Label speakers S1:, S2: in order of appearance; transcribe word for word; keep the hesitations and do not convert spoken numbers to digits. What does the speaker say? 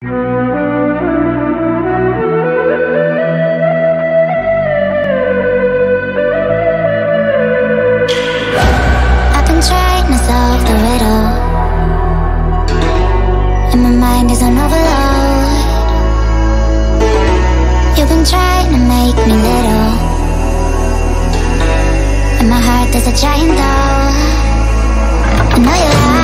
S1: I've been trying to solve the riddle, and my mind is on overload. You've been trying to make me little, in my heart there's a giant doll. I know you lie.